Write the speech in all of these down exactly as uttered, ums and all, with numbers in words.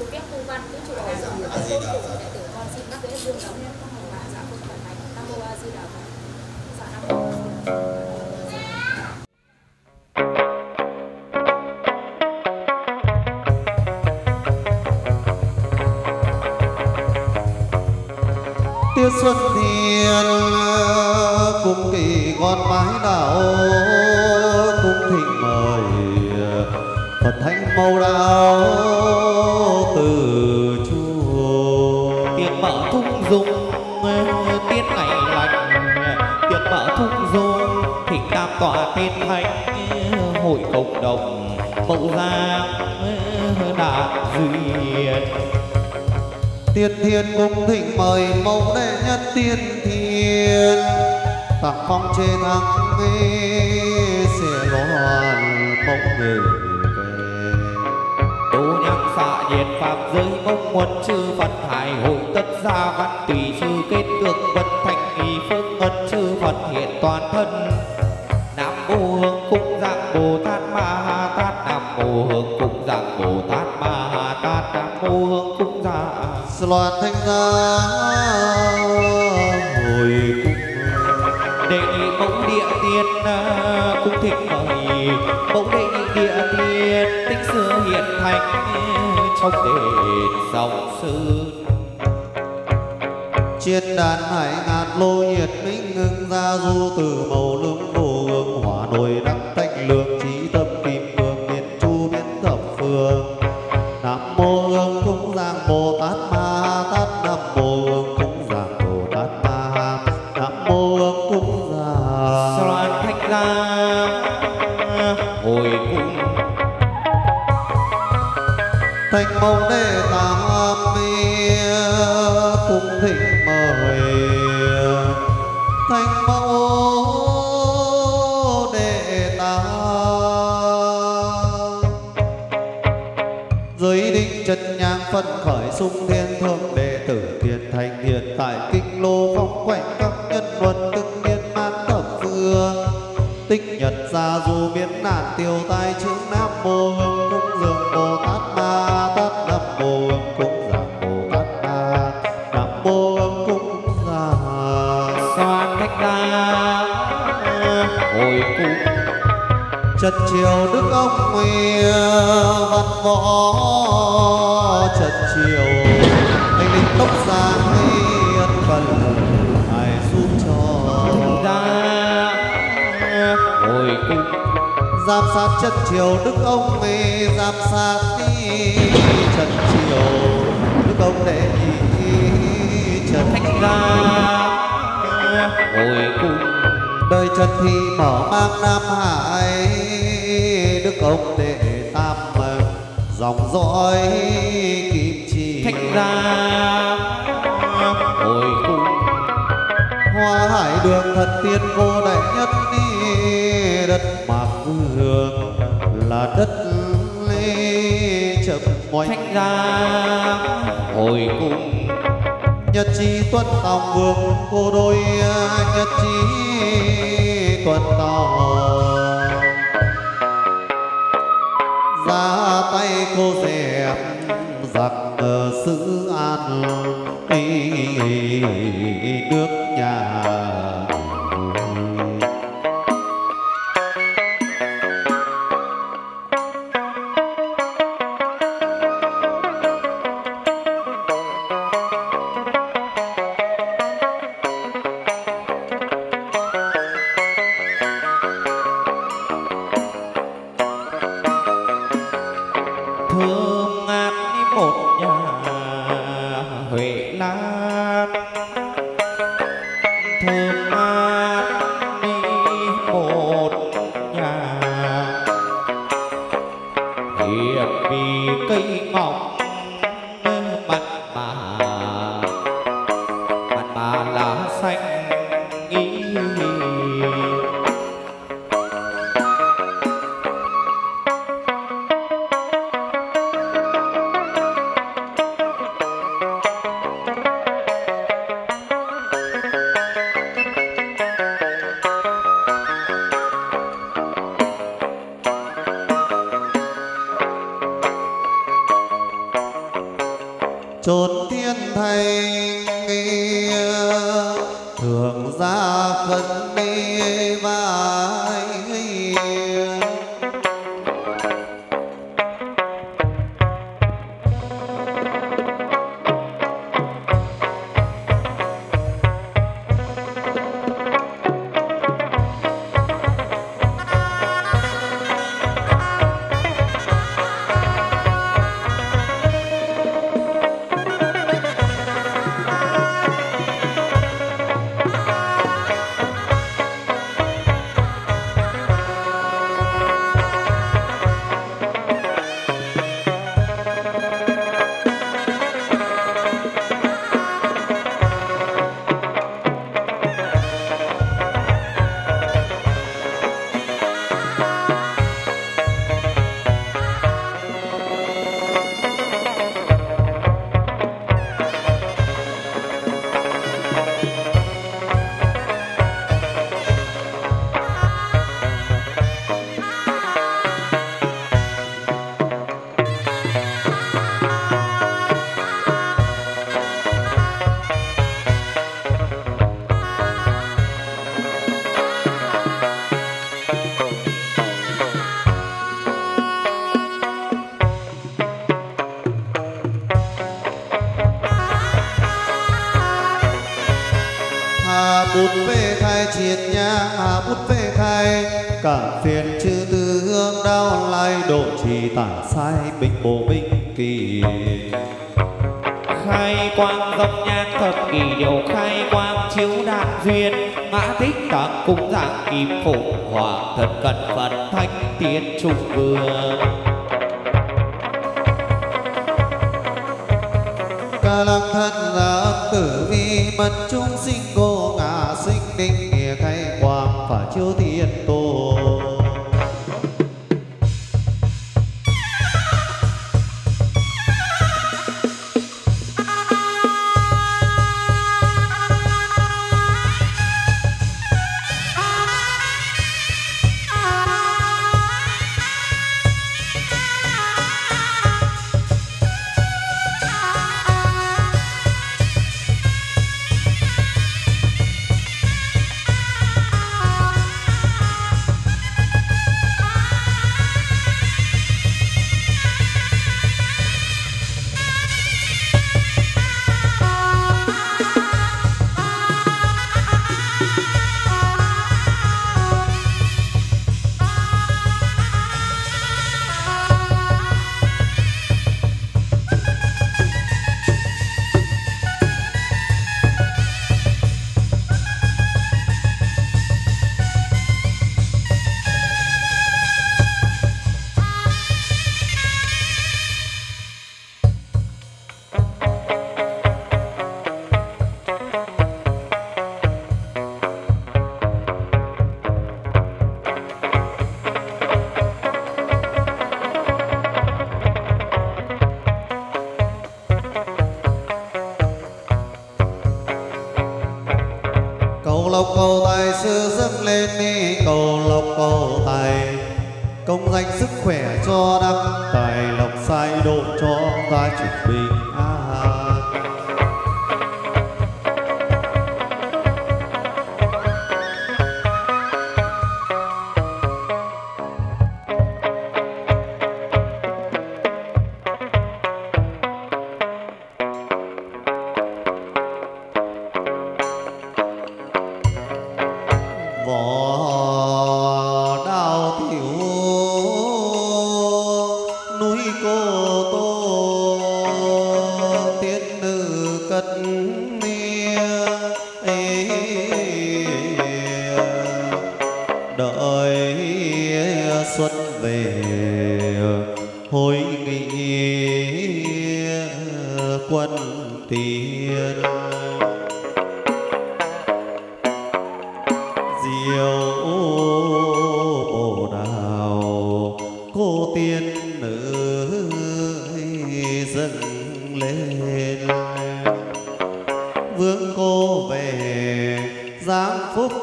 Chú biết Thu Văn cứ chủ đề rồi tôn phủ đệ tử con xin bác lễ dương đóng và dạ phụng thần thánh Nam Mô A Di Đà Phật. Dạ Nam Mô A Di Đà Phật. Tiết Xuân Thiên cung kỳ con mái đạo cung thịnh mời Phật thánh mâu đạo từ chùa. Tiếng mở thung dung tiết ngày lành, tiếng mở thung dung thịnh tam tọa tiên thánh hội cộng đồng mậu giang đạt duyên. Tiên thiên cung thịnh mời mẫu đệ nhất tiên thiên tặng phong chế thắng sẽ loan mẫu người về. Đô nhang xạ nhiệt pháp giới mong muốn chư Phật hải hội tất gia văn tùy chư kết tượng vật thành ý phương ngân chư Phật hiện toàn thân. Nam mô hương cung dạng Bồ Tát Ma Ha Tát, Nam mô hương cung dạng Bồ Tát Ma Ha Tát, Nam mô hương cung dạng loan thanh gia hồi cung. Đệ nhị mẫu địa tiên cung thịnh mời, mẫu đệ nhị địa tiên tích xưa hiện thành trong đền dòng sơn. Chiên đàn hải ngạt lô nhiệt minh ngưng ra du từ màu lương vô hương hỏa nồi đăng thanh lương trí tâm kim cương miền chu miền thập phương. Nam mô hương cung giang Bồ Tát Ma Ha Tát, Nam mô hương cung giang Bồ Tát Ma Ha, Nam mô hương cung giang loan thanh gia hồi cung. thanh mâu đệ tam cung thịnh mời thanh mâu đệ tam giới định chân nhang phân khởi sung thiên thượng đệ tử thiền thành hiện tại kinh lô phong quạnh các nhân luân từng niên man thập phương tích nhật gia du biến nạn tiêu tai chữ. Nam mô hương cung dường Bồ Tát Ma Tát, Nam mô hương cung giảng Bồ Tát Ma, Nam mô hương cung giảng Soan thanh gia hồi cung. Trần triều đức ông nguy văn võ trần triều anh linh tốc giang ân cần ai giúp cho ra hồi cung. giám sát trần triều đức ông nguy giám sát trần triều đức ông đệ nhị trần thanh gia hồi cung. đời Trần Thị mở mang Nam Hải đức ông đệ tam dòng dõi kim chi. Thanh gia hồi cung. Hoa hải đường thần tiên vô đại nhất đi đất mạc vương là đất chậm ngoảnh. Thanh gia hồi cung. Nhật chi tuân tòng vương cô đôi nhật chi tuân tòng ra tay cô dẹp giặc giữ an nước nhà. Thơm ngát một nhà Huệ Lan, thơm ngát một nhà hiệp vì cây ngọc mặn mà mặn mà lá xanh ý. chốn thiên thành thường ra phân đi vai. Bút về khai triệt nhang hà bút về khai cả phiền chư tư hương đau lai độ trì tả sai bình bổ minh kỳ. Khai quang dòng nhang thập kỷ điều khai quang chiếu đan duyên mã tích tạng cung dạng kim phổ hòa thần cận phật thanh tiến trung vương. Ca lăng thân là âm tử vi mật chúng sinh cô ngã sinh đinh nghĩa khai quang và chiếu thiên tổ. Cầu lộc cầu tài sư dâng lên đi, cầu lộc cầu tài công danh sức khỏe cho năm tài lộc sai độ cho gia chủ bình an. Võ đao tiểu núi Cô Tô tiên nữ cất đợi xuân về hồi nghị quân tiên. Diệu bồ đào cô tiên nữ dâng lên, vương cô về giáng phúc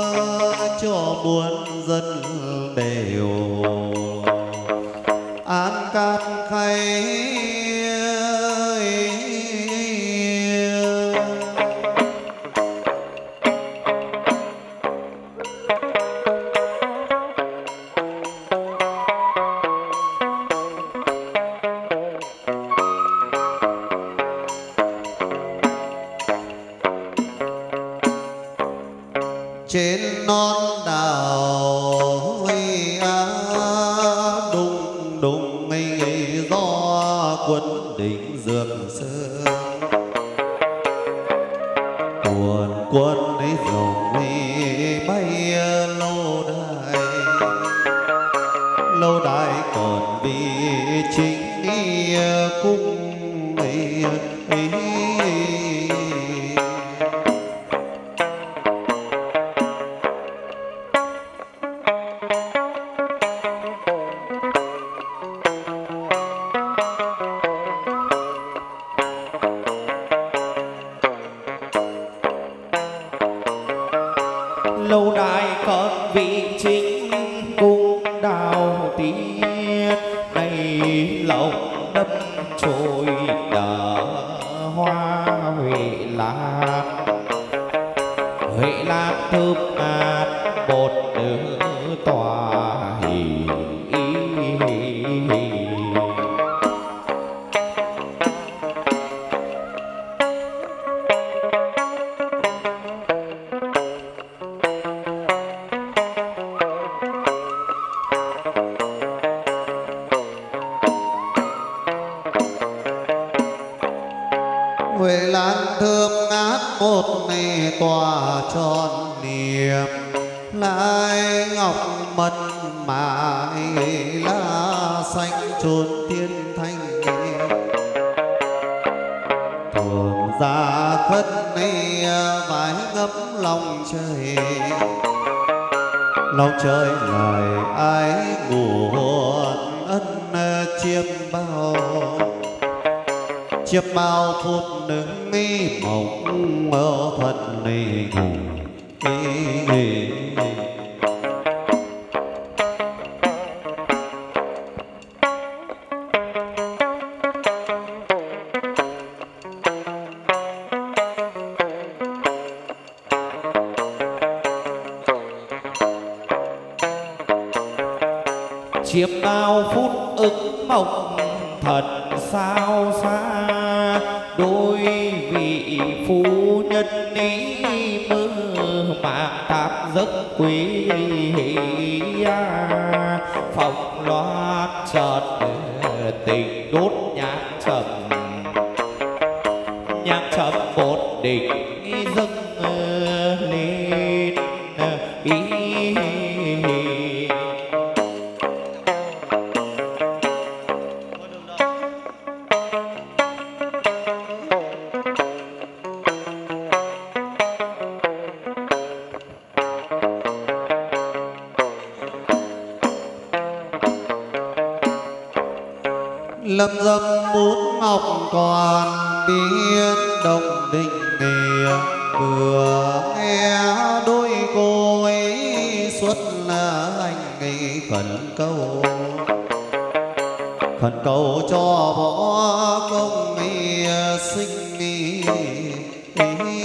cho muôn dân đều an lan cát khay trên non đảo á, đùng đùng ngây gió quân đỉnh dược sơn cuồn cuộn ấy dòng bay lâu đài lâu đài còn vì chính cung ấy, ấy. lâu đài còn vị chính cung đào tiên này lòng đâm trôi đờ hoa huệ lan huệ lan thơm ngát bột nữ tỏa hỉ huệ lan thơm ngát một này tỏa tròn niềm lai ngọc mật mãi lá xanh chốn tiên thanh thường ra khất này vái ngấm lòng trời lòng trời lại ái ngủ ân chiêm bao chiếc bao phút đứng mi mộng mơ thuận này ngủ chiếm bao phút ức mộng thật sao xa đôi vị phu nhân ý mơ màng táp giấc quý phòng loan chợt tình đốt nhang trầm nhang trầm một đỉnh dâng lên ý lâm dâm bút ngọc còn biết đồng định nghề vừa nghe đôi cô ấy xuất là anh ấy khẩn cầu khẩn cầu cho võ công ấy sinh ý, ý.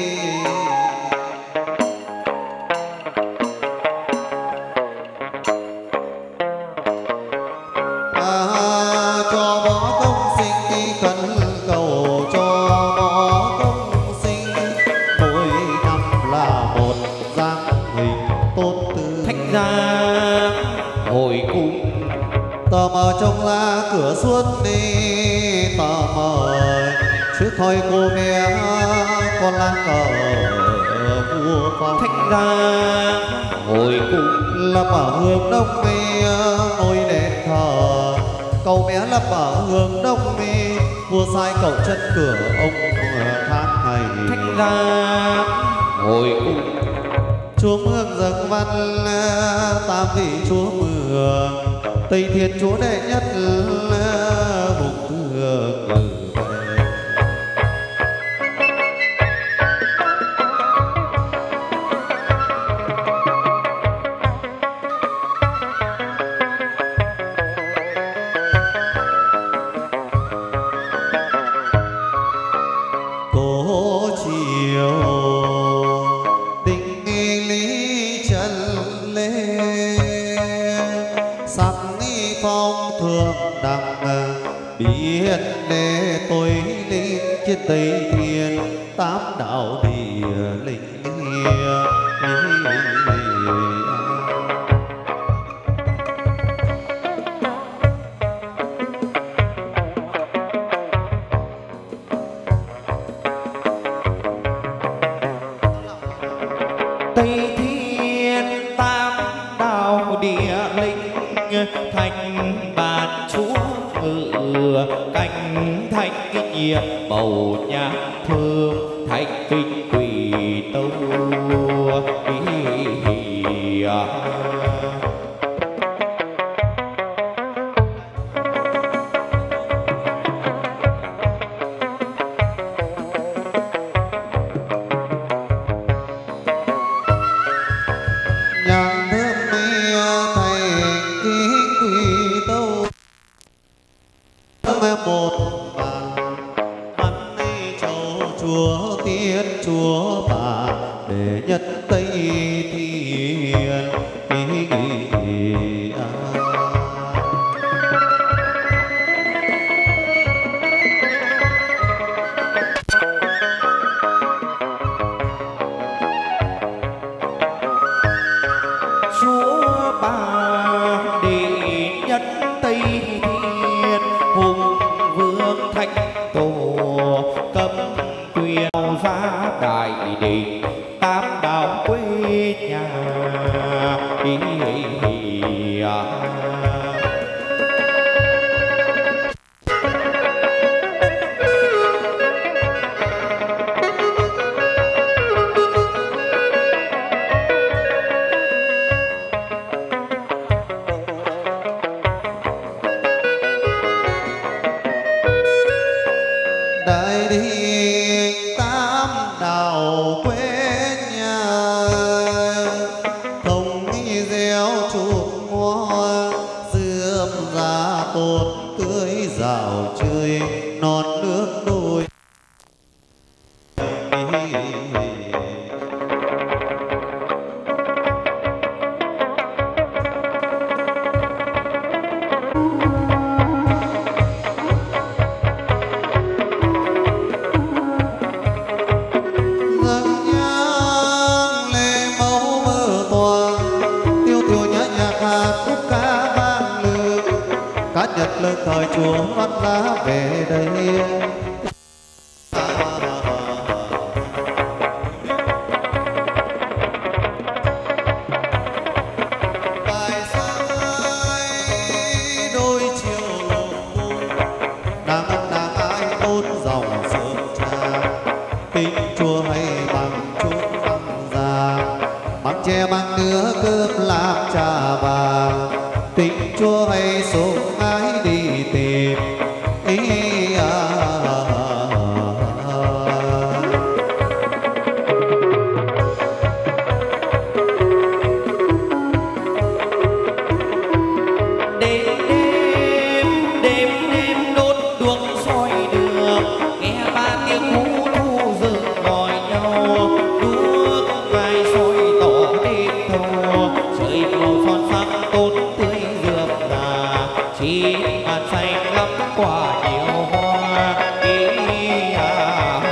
Tò mò trông ra cửa suốt đi tò mò trước thôi cô bé con lang cờ vua phong thanh ra hồi cung lập ở hướng đông mi ngôi đền thờ cậu bé lập ở hướng đông mi vua sai cậu chân cửa ông tháng ngày thanh ra hồi cung chúa mường dâng văn tam vị chúa mường Tây Thiên chúa đệ nhất vùng thừa cử về thường đặng biết lễ tôi linh trên tây thiên tám đạo địa linh Tây thiên tam đạo địa linh thành bàn chúa ngự canh thanh kinh nhiệt bầu nhạc thương thanh kinh quỷ tâu một bàn ăn châu chúa tiên chúa bà để nhất tây thiên chúa bà để nhất tây thiên hùng vương thánh tổ cấm quyền ra đại định tam đạo quê nhà ý, ý, ý, à. đại đi tám đạo quê nhà thông nghi gieo chụp hoa dườm ra tốt tưới rào chơi non nước đôi cá nhật lên thời chúa văn lá về đây bài sai đôi chiều đang ăn đang ai ôn dòng sương trà tình chùa hay bằng chút bằng già bằng che bằng nứa cơm làm trà vàng tình chúa hay xuống ái đi tìm ý à, à, à, à. Đêm đêm đêm đêm đốt đuốc soi đường nghe ba tiếng hú thu rừng gọi nhau đuốc gai soi tỏ đêm thâu trời màu son sắc tốt tươi rượm rà chỉ bàn xanh lắm quả nhiều hoa ý à.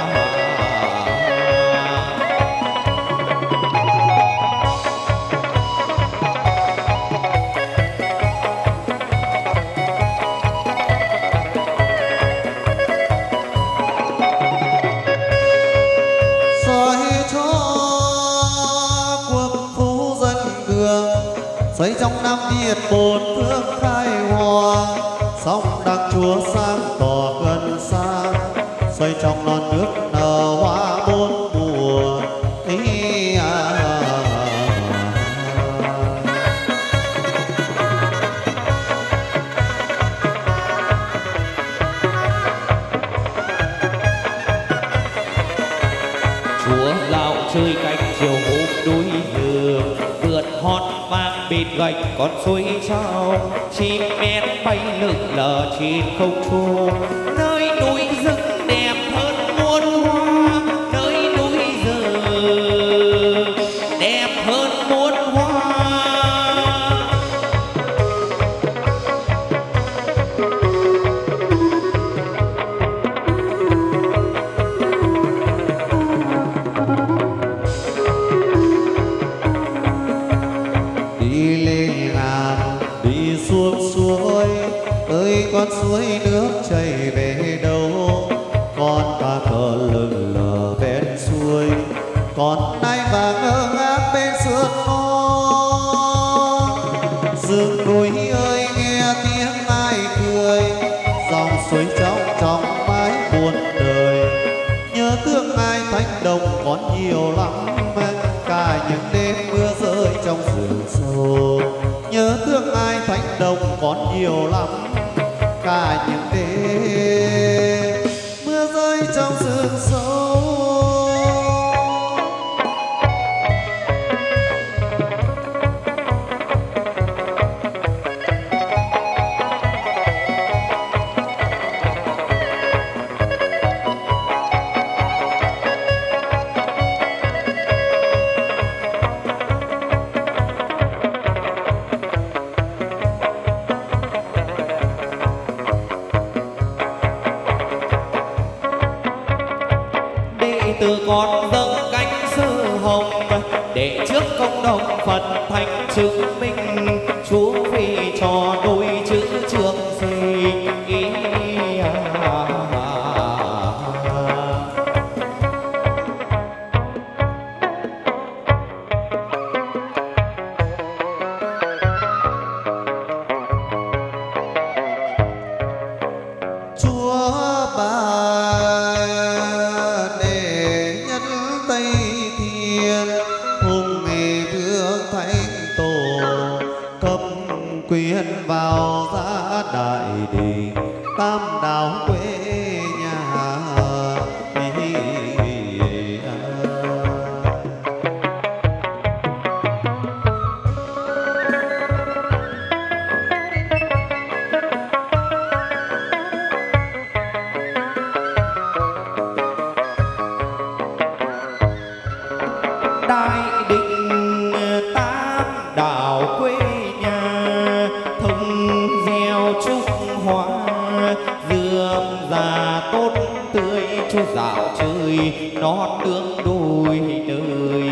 Soi cho quân phú dân cường xây trong năm Việt một phương khai hòa sông đăng chúa sang tỏ gần xa xoay trong non nước nở hoa bốn mùa ý à, à, à. Chúa lão chơi cánh chiều hôm đuôi đường vượt hót vang bên gạch con suối trao chim én bay lượn lờ trên không trung nơi núi rừng đẹp hơn muôn hoa nơi núi rừng đẹp hơn muôn hoa ơi con suối nước chảy về đâu, con cá cờ lừng lờ bên suối, con nay và ngơ ngác bên sườn non. Rừng núi ơi nghe tiếng ai cười, dòng suối trong trong mái buồn đời. Nhớ thương ai thanh đồng còn nhiều lắm, cả những đêm mưa rơi trong rừng sâu. Nhớ thương ai thanh đồng còn nhiều lắm, cả những đêm mưa rơi trong rừng sâu. từ con dâng cánh sư hồng để trước công đồng Phật thành chứng minh Chúa vì cho đôi chữ trường sinh. Vào giá đại đình tam đảo quê nhà. Đại định tam đảo quê già tốt tươi cho dạo chơi non nương đôi nơi.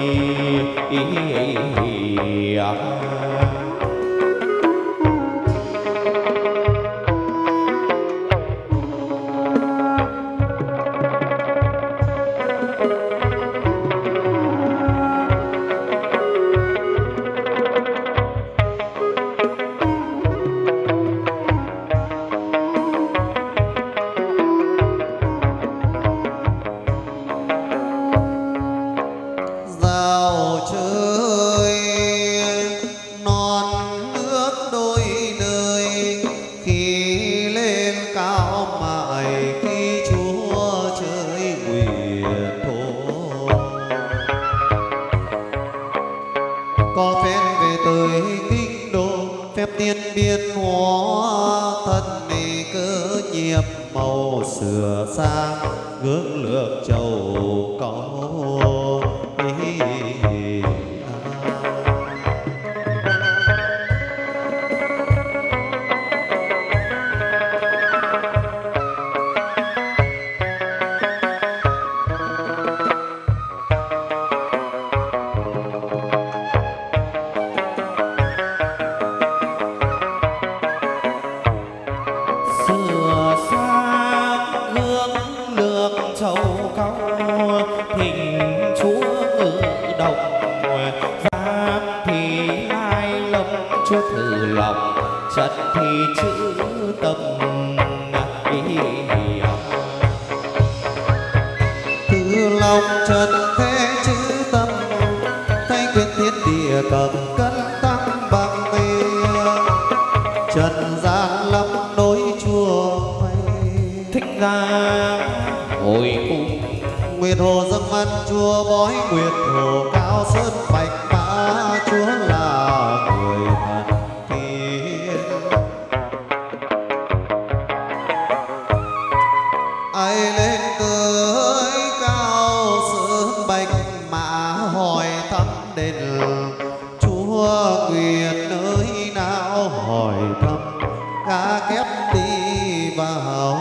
Tiên biên hóa thân này cơ nhiệm màu sửa sang gương lược châu có. Chất thì chữ tâm từ lòng trần thế chữ tâm, thay quyền thiên địa cầm cân tăng bằng trần gian lắm nối chùa vây. Thích ra hồi cung nguyệt hồ dâng văn chùa bói, nguyệt hồ cao sơn bạch mã chúa là người thần. Ai lên tới cao sơn bạch mã hỏi thăm đền chúa nguyệt nơi nào, hỏi thăm cá kép đi vào.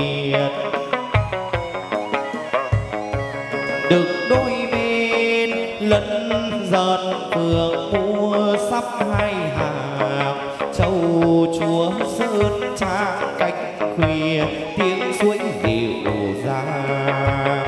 được đôi bên lẫn dần phượng mua sắp hai hàng châu chúa sơn trang cánh khuya tiếng suối dịu dàng.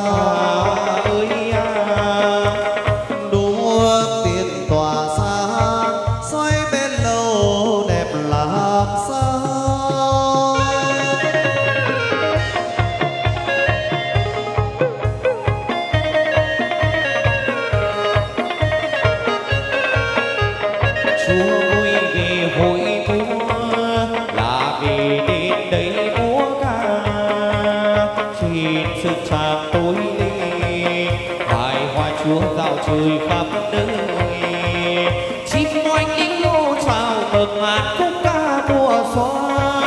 tỏa sáng dạo trời khắp nơi, chim oanh liễu chào mừng hát khúc ca mùa xuân.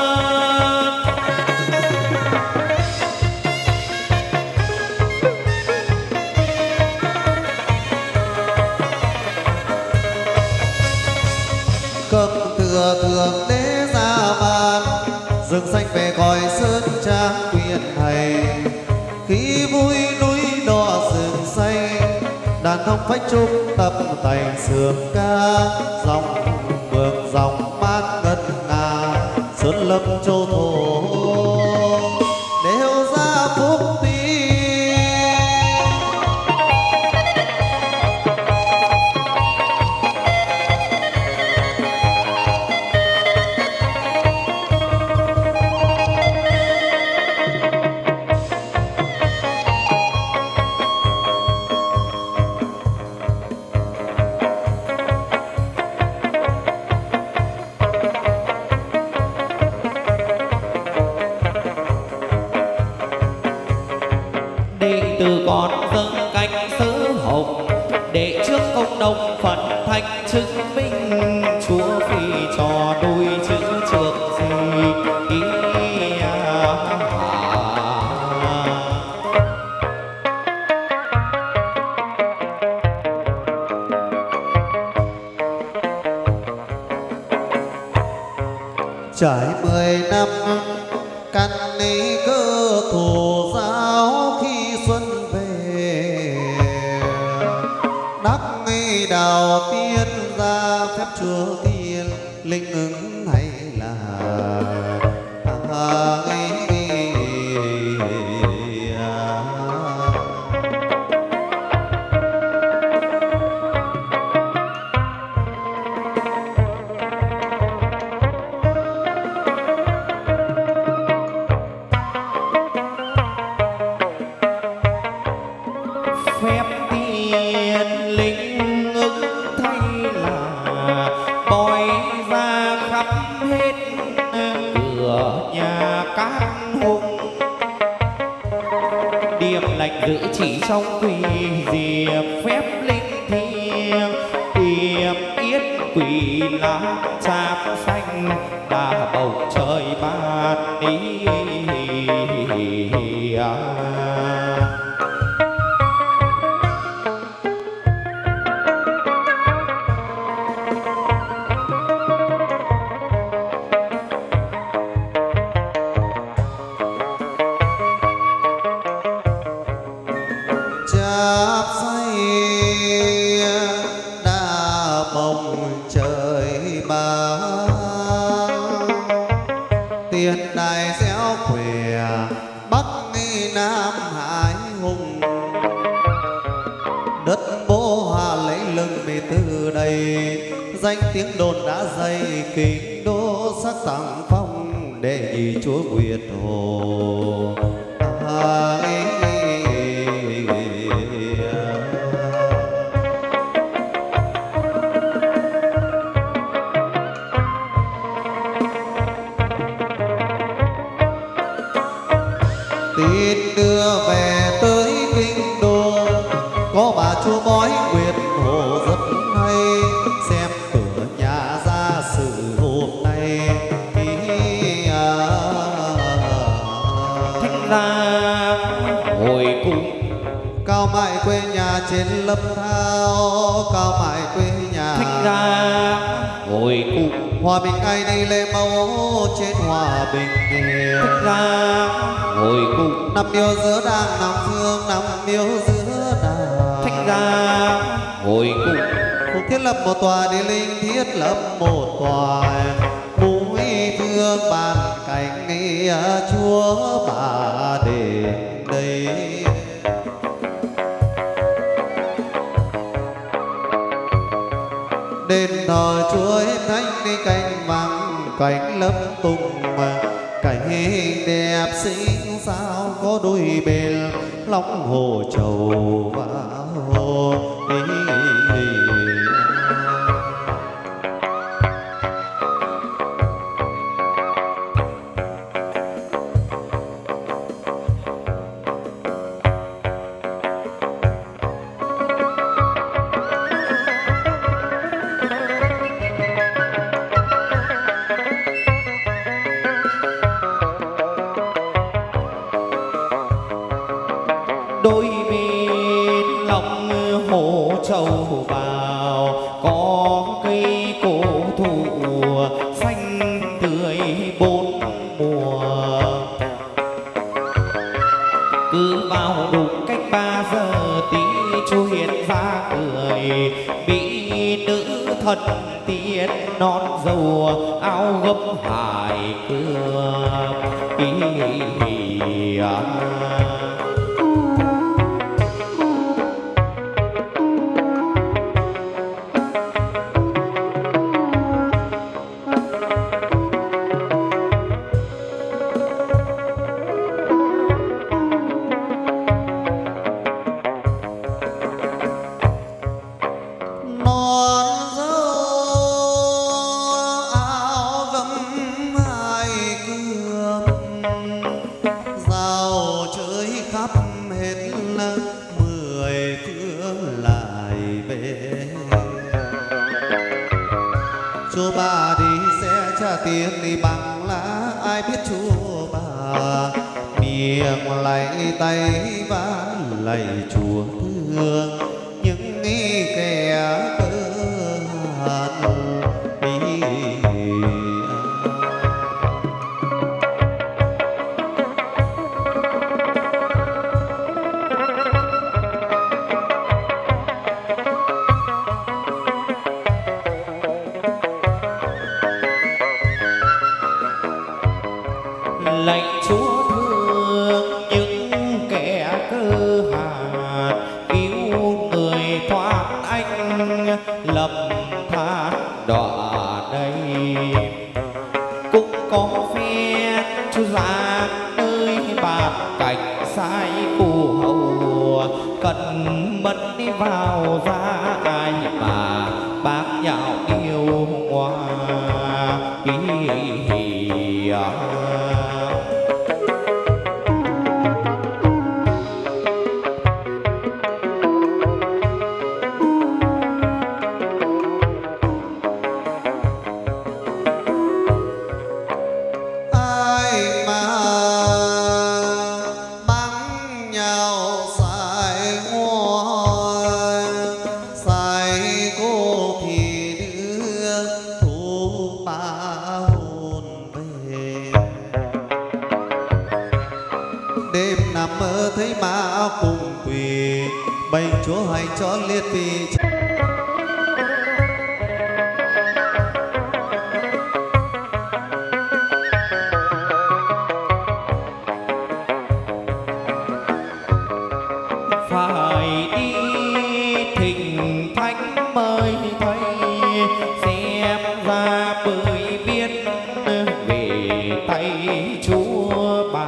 Cơm thừa thượng đế ra bàn, rừng xanh về cõi sơn trang quyền hay. Khi vui núi đỏ rừng xanh, đàn thông phách trúc tập thành sườn ca. Dòng mường dòng mát ngân nga, sơn lâm châu thổ đều ra phúc tin. Đệ tử con dâng cánh sứ hồng, để trước công đồng phận thành chứng minh. Chúa phi cho đôi chữ trường gì ý à. Trải mười năm căn ni cơ thù giáo, khi xuân về đắc nghi đào tiên ra phép chúa tiên linh ứng hay là à, ấy, à. Phép tiên linh ứng thay là bói ra khắp hết cửa nhà các hùng. Điềm lành giữ chỉ trong quỷ diệp phép linh thiêng. Điềm yết quỷ lá chạm xanh, đà bầu trời ban ý à. Chắp say đa bồng trời ban, tiền đài xéo khỏe bắc nam hải hùng. Đất bố hà lấy lưng mì từ đây, danh tiếng đồn đã dày kinh đô sắc tặng phong. Để nhị chúa Nguyệt Hồ à, ấy, tin đưa về tới kinh đô, có bà chúa bói Nguyệt Hồ rất hay. Xem cửa nhà ra sự hôm nay ý à. Thanh ra hồi cung Cao mại quê nhà trên lâm thao, cao mại quê nhà thanh ra hồi cung. Hòa bình ai đi lễ mẫu trên hòa bình. Thanh ra hồi cung. Năm yêu giữa đàng năm phương, năm yêu giữa đàng. Thanh ra hồi cung. Cùng thiết lập một tòa địa linh, thiết lập một tòa mũi thương bàn cảnh nghĩa chúa bà đến đây. Đền thờ chúa hết thánh đi cánh vàng cánh lấp tung, cảnh đẹp xinh sao có đôi bên long hồ trầu và hồ. trầu vào, có cây cổ thụ xanh tươi bốn mùa. Cứ vào đúng cách ba giờ tí chú hiện ra cười, mỹ nữ thật tiên non dâu áo gấm hải cưa ý, ý, ý, à. Tiền đi bằng lá ai biết chúa bà, miệng lạy tay và lạy chúa thương những kẻ cơ hàn. Lạy Chúa thương những kẻ cơ hàn, cứu người thoát anh lầm than đọa đây. Cũng có phen chú ra nơi bạt cảnh sai phù hầu, cần mất đi vào ra ai mà bác nhạo yêu hoa ý, ý, ý, à. Thấy ma cùng quỳ bày chúa hay cho liệt vị. Phải đi thỉnh thánh mới thấy, xem ra mới biết về tay chúa bà.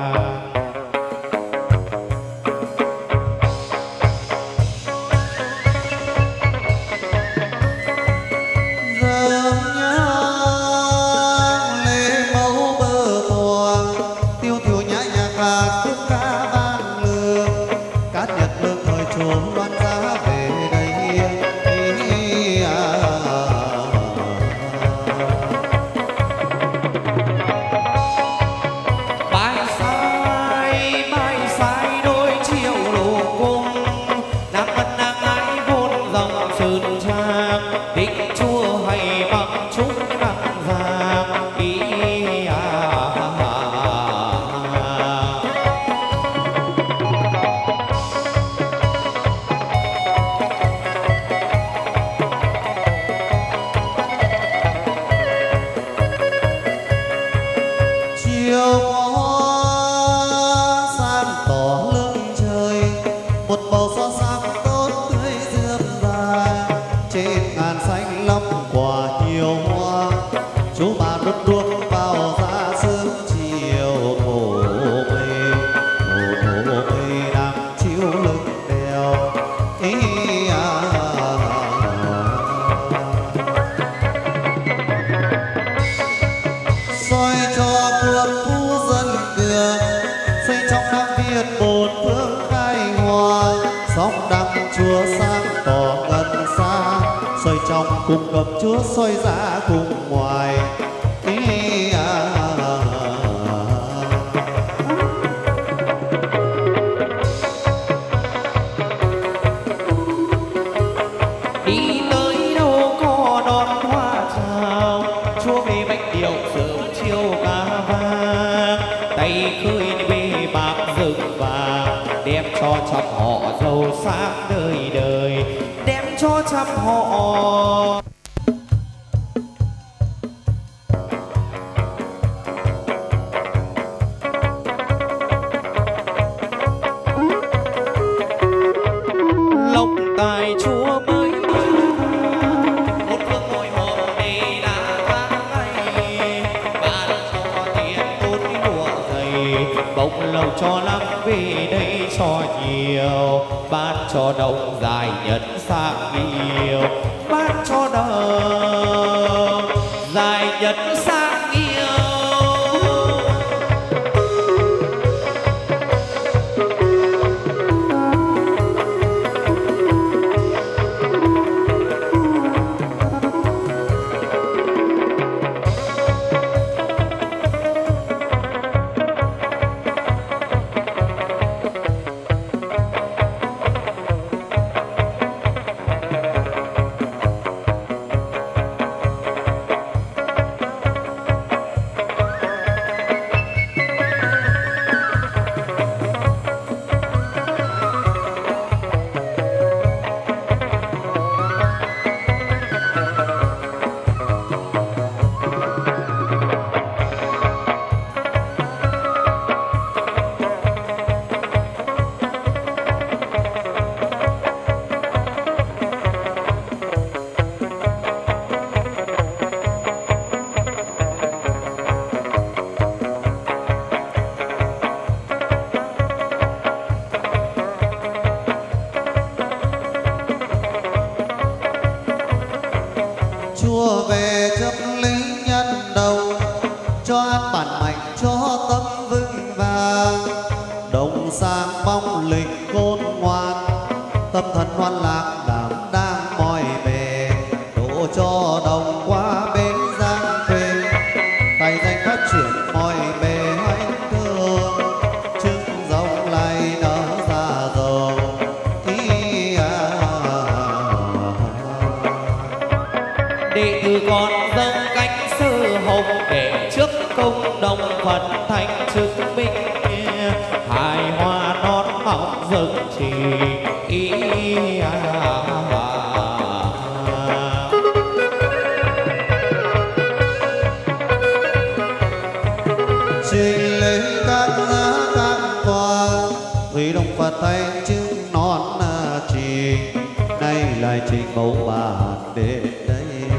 Cùng gặp chúa soi ra cùng ngoài ý, à. trăm họ giàu sang đời đời, đem cho trăm họ. Lộc tài chúa mới một phương ngôi hộ đi đã tháng ngày, ban cho tiền tốt lụa dày, bông lộc cho lắm vì đây cho nhiều, ban cho đông dài nhân sang nhiều, ban cho đông dài nhân sang nhiều. Chúa về chấp lý nhân đầu, cho an bản mạnh cho tâm vững vàng, đồng sang mong lịch khôn ngoan, tâm thần hoan lạc đảm đang mỏi bề, đổ cho đồng qua bến giang về, tài danh phát triển mỏi bề hạnh thương, trưng rồng lại nở ra rồng ý à. Đệ tử con dâng cánh sư hồng để trước công đồng Phật thánh chứng minh, hài hoa non mỏng dâng trì ý à. Trình lên các giá các tòa, thủy đồng Phật thánh chứng non trì, nay lại trình mẫu bản đến đây.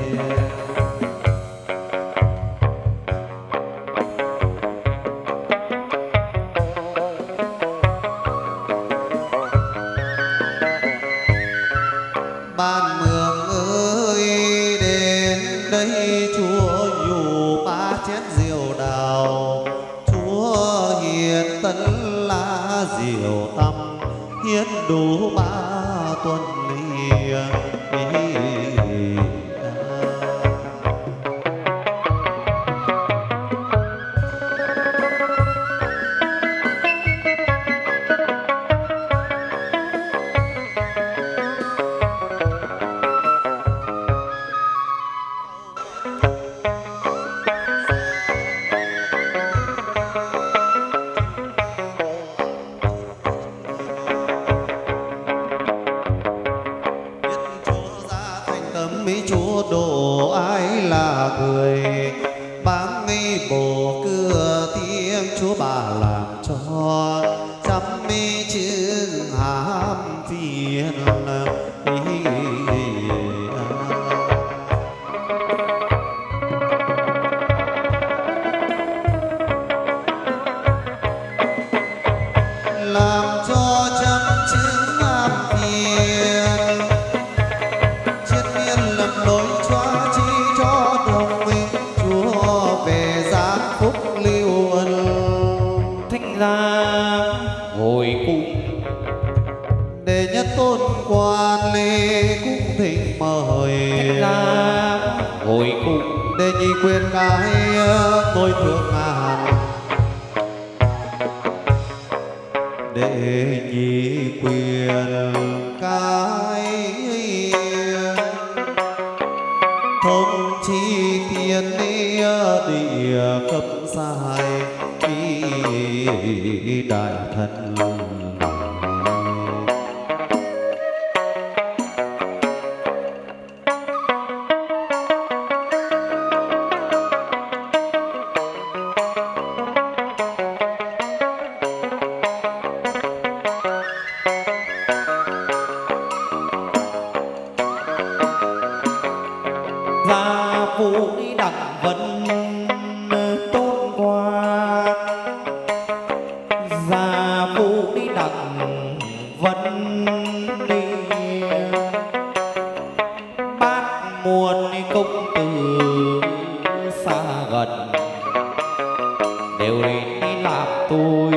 Ban mường ơi đến đây, Chúa dù ba chén rượu đào, Chúa hiền tấn lá rượu tăm, hiến đủ ba tuần liền. Mỹ Chúa độ ai là người, bám nghi bồ cưa tiếng Chúa bà làm cho, chăm mi chữ hám phiền làm cho chăm chữ hám phiền, chiết nhiên lầm lối xóa chi cho đồng minh, Chúa về giáng phúc lưu ân. Thanh ra hồi cung Đệ nhất tôn quan lê cung thịnh mời, Thanh ra hồi cung đệ nhị quyền cái tôi thượng ngàn, đệ nhị quyền cái thông chi thiên địa cấp sai đại thần gia vũ đi đặng vân tôn qua, gia vũ đi đặng vân đi bát muôn công tử xa gần đều đến đi làm tôi.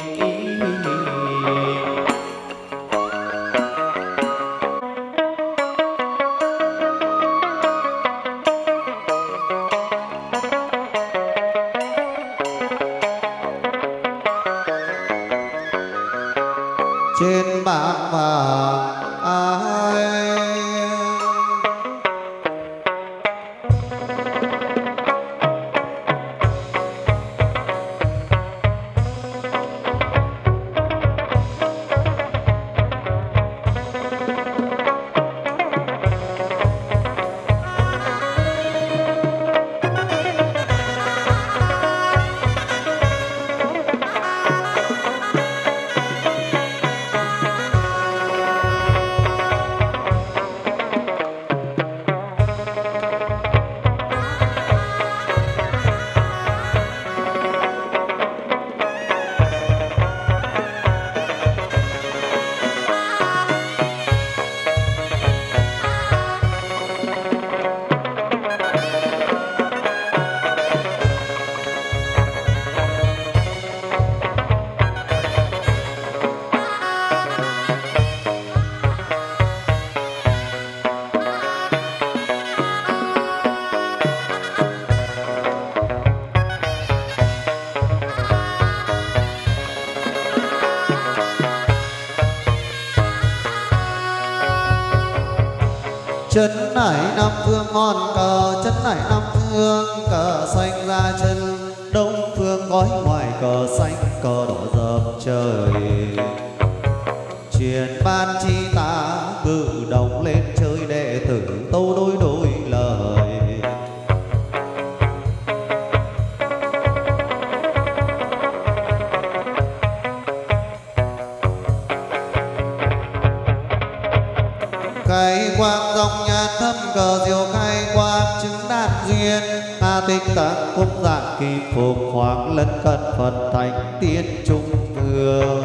Trên bảng vàng ai chân nải năm phương ngon cờ, chân nải năm phương cờ xanh ra chân đông phương gói ngoài cờ xanh cờ đỏ dập trời. Truyền ban chi ta cử đồng lên chơi đệ tử tâu đôi đôi lời. Khai quang dòng nhàn thâm cờ diệu khai quang chứng đạt duyên. A tích tạng cung dạng kỳ phục hoàng lân cận Phật thánh tiên trung vương.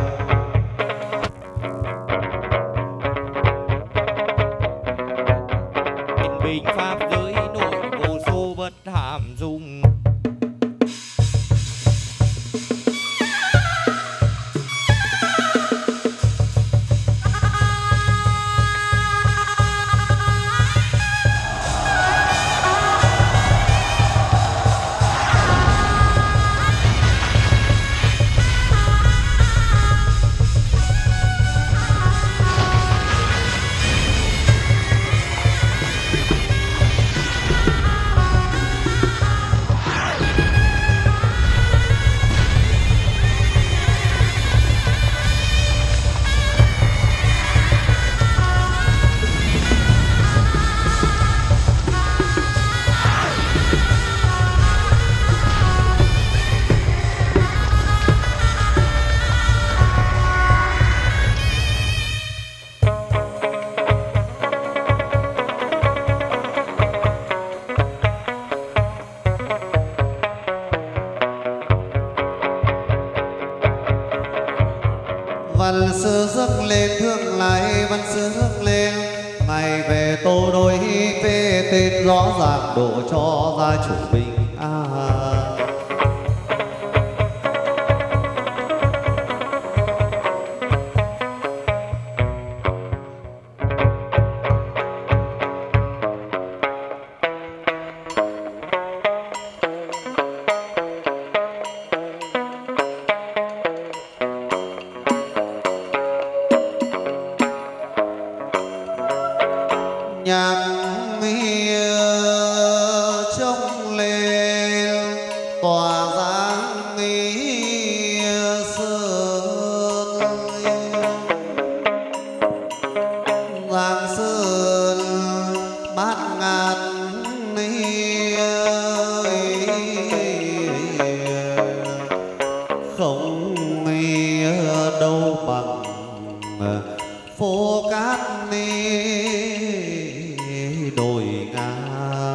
Bình bình pháp giới nội vô số bất hàm dung. Văn sư dâng lên thương lại văn sư dâng lên ngày về tô đôi phê tên rõ ràng độ cho gia chủ bình an. Nhạc nghĩa trông lên tỏa dáng nghĩa sơn, giang sơn bát ngát không đâu bằng phố cát ni đồi ngang.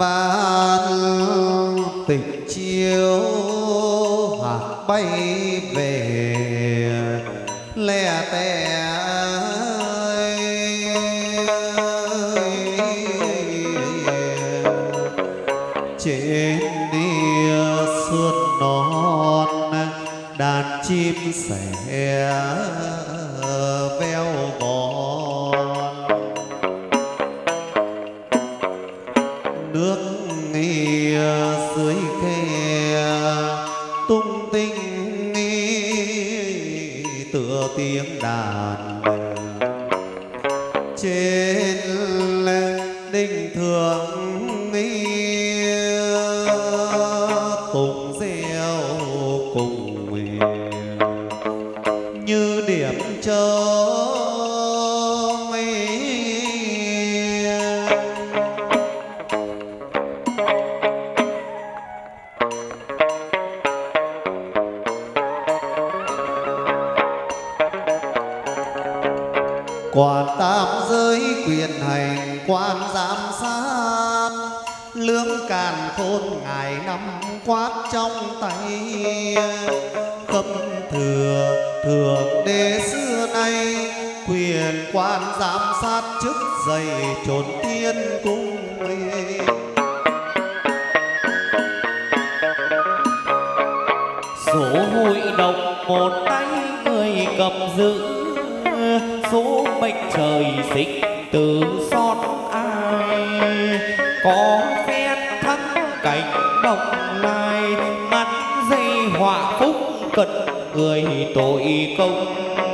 ban tịch chiếu hạt bay về lẻ tẻ trên đĩa sườn non đàn chim sẻ veo bòn nước dưới khe tung tinh tựa tiếng đàn trên đỉnh thượng tùng reo cùng như điểm trâu. Quan tam giới quyền hành quan giám sát lưỡng càn khôn ngài năm quát trong tay khâm thừa thượng đế xưa nay quyền quan giám sát chức dày trốn tiên cung. Số hội đồng một tay người cầm giữ số mệnh trời sinh từ xót ai có phen thắng cảnh đồng lai mắt dây họa phúc cận người tội công.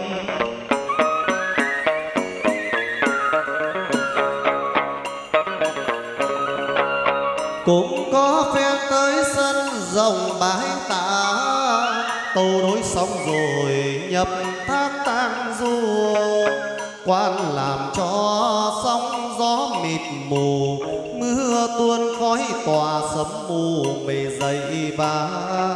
Cũng có phen tới sân rồng bái tạ tâu đối xong rồi nhập thác tang du quan làm cho sóng gió mịt mù mưa tuôn khói tỏa sấm mù mây dày ba.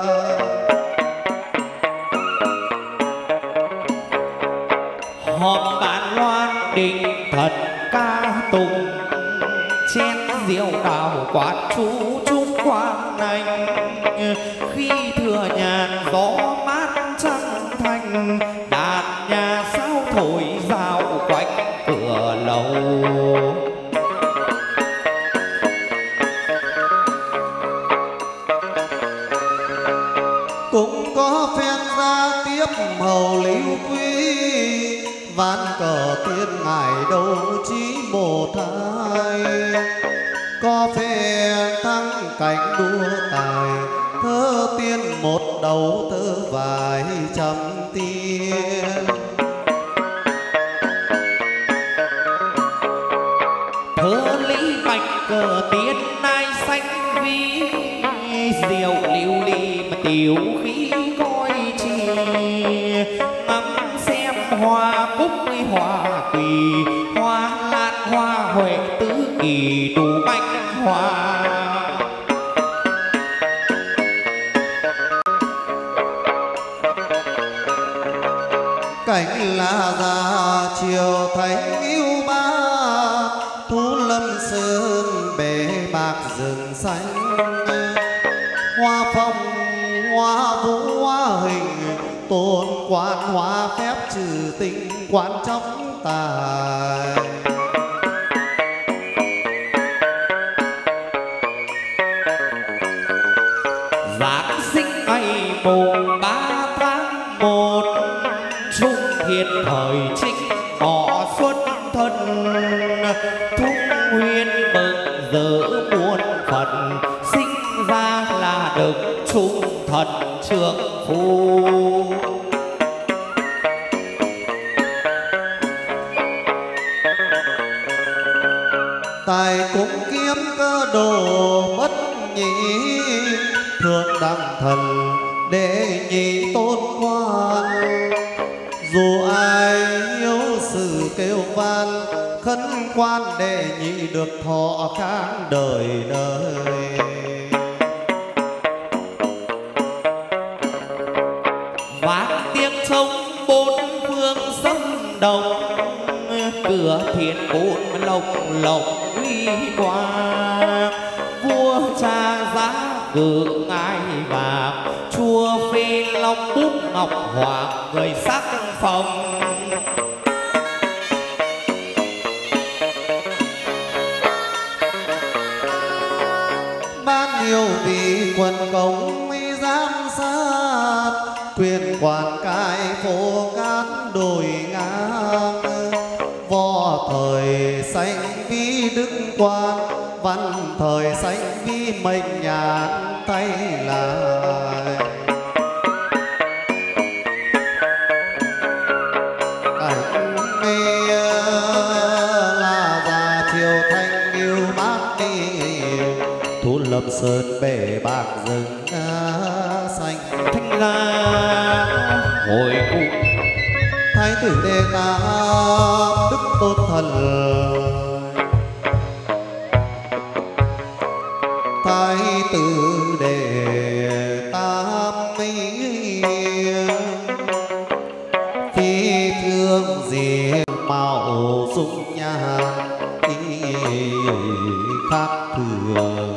Họp bàn loan định thật ca tùng chén rượu đào quạt chú trung quan anh khi thừa nhàn gió mát trăng thanh đàn nhà sao thổi rào quanh cửa lầu. Cũng có phen ra tiếp hầu lưu quý ván cờ tiên ngài đâu chí một hai có phen thắng cảnh đua tài thơ tiên một đầu thơ vài trăm tiên. Thơ lý bạch cờ tiên nai xanh vi diệu lưu ly mà tiểu khí coi chi ngắm xem hoa cúc hoa quỳ hoa lan hoa huệ tứ kỳ đủ bách hoa. Cảnh là già chiều thánh yêu ba thú lâm sơn bể bạc rừng xanh hoa phong hoa vũ hoa hình tôn quan hoa phép trừ tình quan trọng tài. Giáng sinh ngày mùng ba tháng một trung thiên thời trinh họ xuân thân thung nguyên mừng giờ muôn phần sinh ra là được trung thần trượng phu. Tài cũng kiếm cơ đồ bất nhị thượng đẳng thần để nhị tôn quan dù ai yêu sự kêu van khấn quan để nhị được thọ khang đời đời. Vang tiếng trống bốn phương sấm đồng cửa thiên bốn lộc lộc uy quang cha giá cự ngai bạc, chua phi long bút ngọc hoàng người sắc phong. Ban nhiều vị quần công mới giám sát, quyền quản cai phố cát đồi ngang. Võ thời sanh vi đức quan, văn thời sanh vi mệnh nhàn tay lại. Cảnh mê là già chiều thanh yêu mát đi, thu lâm sơn bể bạc rừng xanh. Thanh ra hồi cụ Thái tử Đề Nam đức tôn thần, Thái tử Đề Tam phi thương diệu mạo dung nhan khác thường.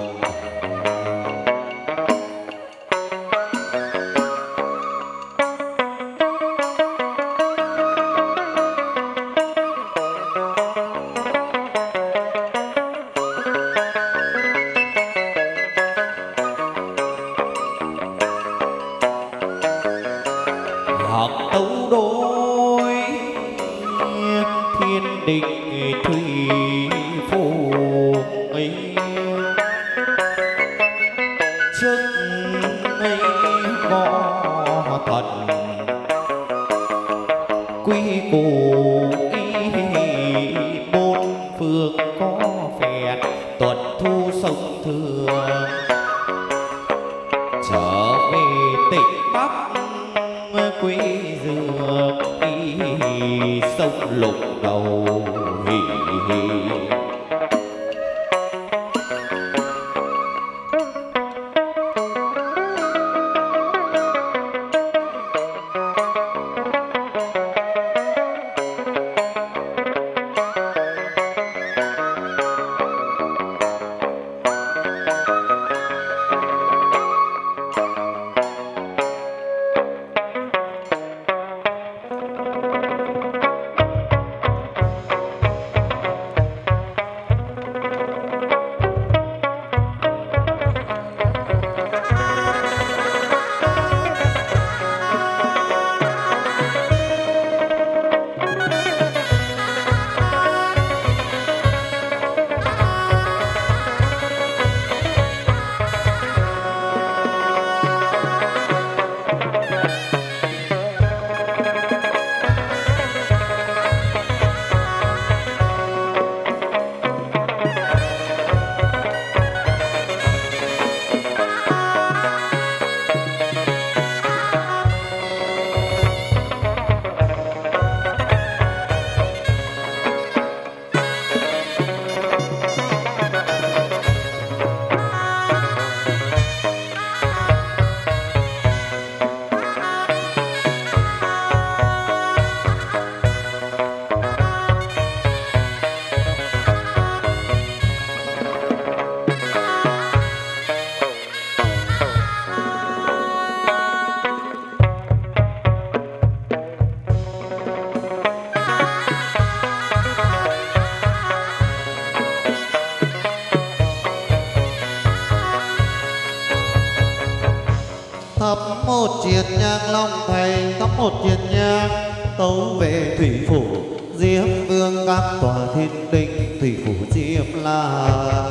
thắp một triệt nhang long thành, thắp một triệt nhang tấu về thủy phủ diêm vương các tòa thiên đình. Thủy phủ diêm là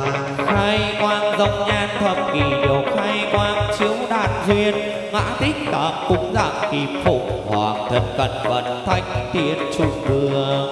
khai quang dòng nhan thập kỳ điều, khai quang chiếu đạt duyên ngã tích các cung dạng kịp phục hoàng thân cẩn vận thanh tiến trung đường.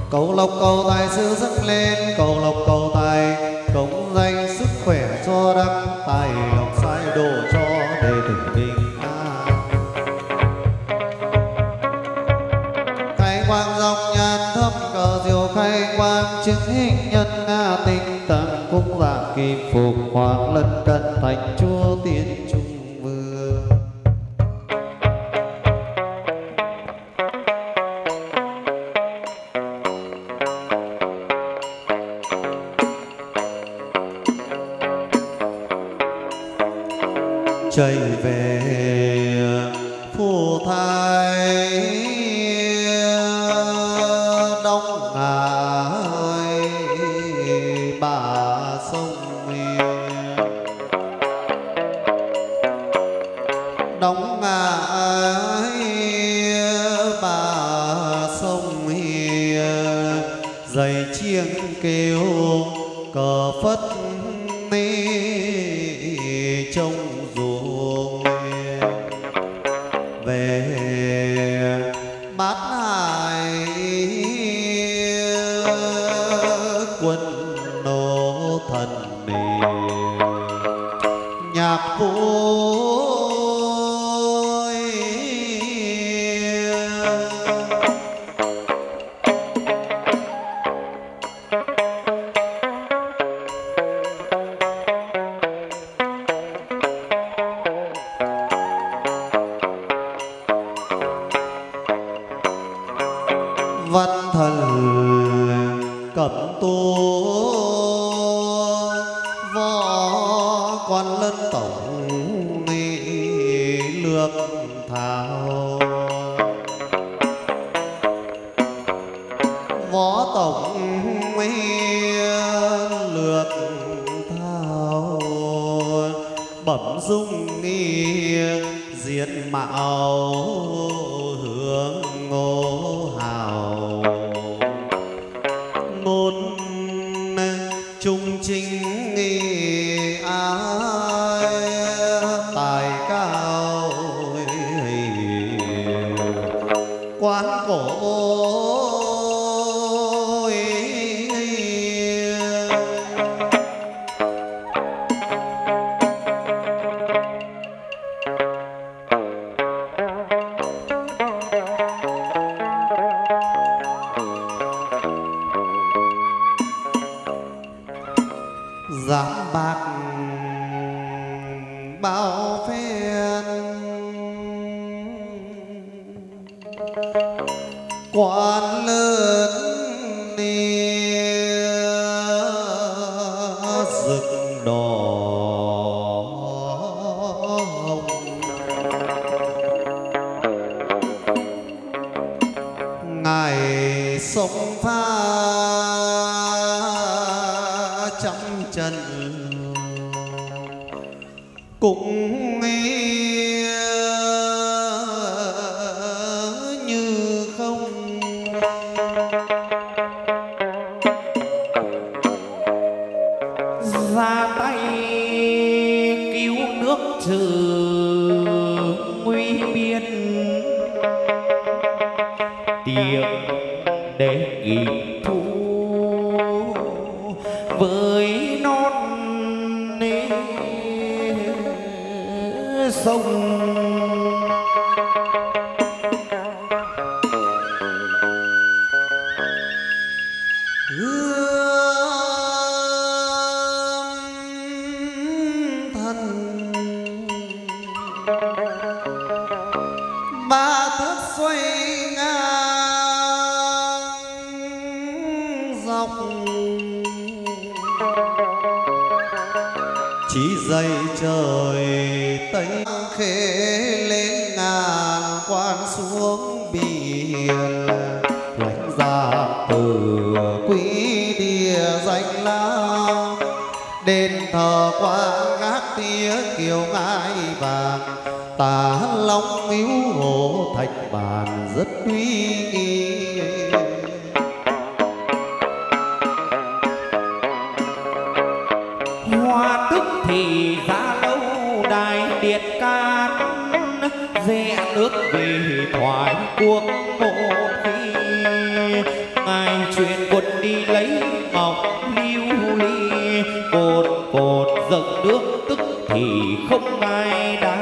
cầu lộc cầu tài sư dâng lên, cầu lộc cầu tài công danh sức khỏe cho đắc tài lộc sai độ cho đệ tử bình an. Khai quang dòng nhan thâm cờ diệu khai quang chứng hình nhân nga tinh tạng cung dạng kim phục hoàng lân cận thành chúa tiên trung vương. Chạy về phù thái đông ngài bà sông đóng ngài bà sông dày chiêng kêu cờ phất trông ruộng về bát hải quân nô thần nhạc vui. Văn thần cẩm tu võ quan lân tổng lược thảo võ tổng lược thảo bẩm dung nghi diện mạo hướng ngô hào ngôn trung chính ai tài cao quán cổ giám bạc bao phen quan lớn rực đỏ ngài sông pha trăm chân cũng như không ra tay cứu nước trừ nguy biên tiếng đề nghị thu với non nê sông ba thước xoay ngang dọc chỉ dây trời tây khế lên ngàn quan xuống biển lãnh ra từ quý địa danh lam đền thờ quan gác tía kiều ngai vàng tà long miếu hồ thạch bàn rất uy nghi. hoa tức thì ra lâu đài điện can rẽ nước về thoại cuộc một khi ngài truyền mai đà.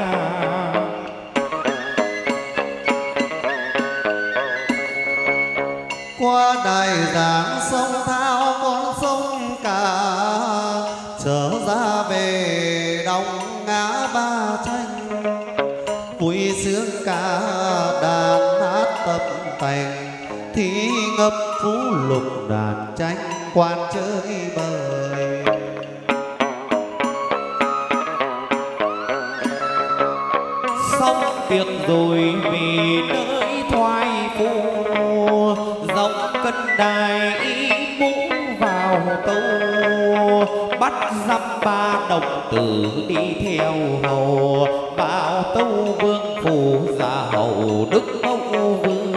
Qua đài giảng sông Thao con sông cả, trở ra về đông ngã ba tranh, vui sướng cả đàn hát tập tành, thi ngâm phú lục đàn tranh quan chơi bời. Xong tiệc rồi vì nơi thoái phu, dòng cân đài ý mũ vào tâu, bắt dăm ba đồng tử đi theo hầu, vào tâu vương phủ giả hầu đức mẫu vương.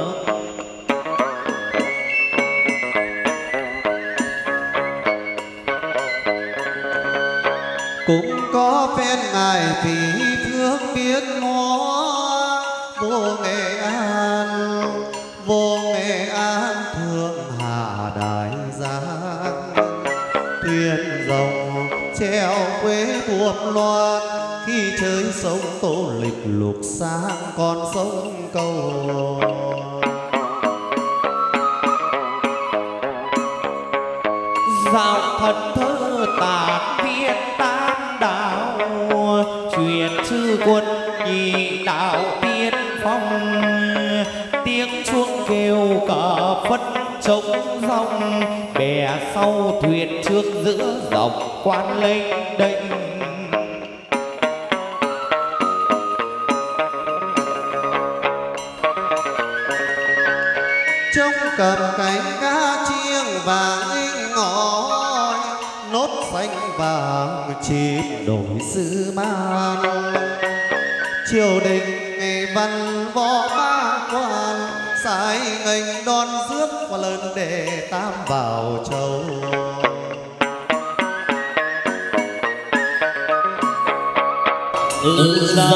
Cũng có phen ngài phí phước biết ngó, vô Nghệ An vô Nghệ An thương hạ đại giang, thuyền rồng treo quế buồm loan, khi chơi sông Tô Lịch lục sang con sông Cầu. Dạo thần thơ tạc thiên tam đạo, truyền chư quân nhị đạo tiên phong, tiếng chuông kêu cờ phất trống rong, bè sau thuyền trước giữa dòng quan lênh đênh. Trông cầm cánh cá chiêng vàng inh ngói, nốt xanh vàng chìm đổi xứ man. Triều đình ngày văn võ ba quan, sai ngành đón rước qua lớn để tam vào châu. Ừ ra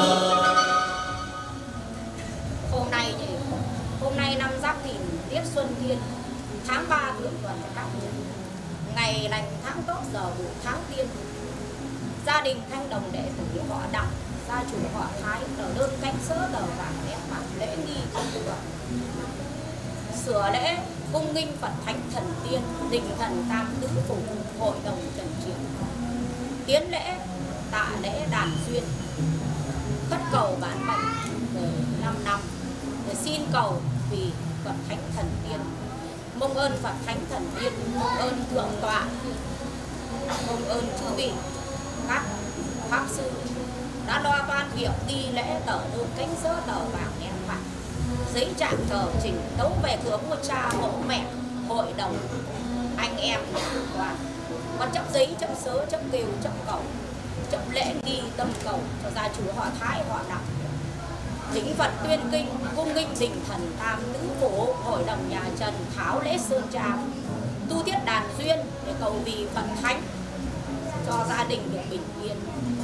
Hôm nay nhỉ, hôm nay năm Giáp Thìn, tiết Xuân Thiên, tháng ba thượng tuần các thứ, ngày lành tháng tốt giờ vụ tháng tiên. Gia đình Thanh Đồng đệ tử họ Đặng, gia chủ họ Thái tờ đơn cánh sớ tờ vàng nét mặt lễ nghi công được. Sửa lễ cung nghinh Phật Thánh Thần Tiên, đình thần tam tứ phủ, hội đồng trần chiến. Tiến lễ tạ lễ đàn duyên, khất cầu bán mệnh về năm năm, để xin cầu vì Phật Thánh Thần Tiên, mong ơn Phật Thánh Thần Tiên, mong ơn thượng tọa, mong ơn chư vị các pháp sư đã lo toan việc đi lễ tờ đơn cánh sớ tờ vàng nét mặt, giấy trạng tờ trình tấu về cửa vua cha mẫu mẹ, hội đồng anh em nhà toàn, còn chấp giấy chấp sớ chấp kêu chấp cầu, chấp lễ nghi tâm cầu cho gia chủ họ Thái họ Đặng. Chính Phật tuyên kinh, cung nghinh đình thần tam tứ phủ, hội đồng nhà Trần tháo lễ sơn tràm, tu tiết đàn duyên để cầu vì Phật Thánh cho gia đình được bình yên.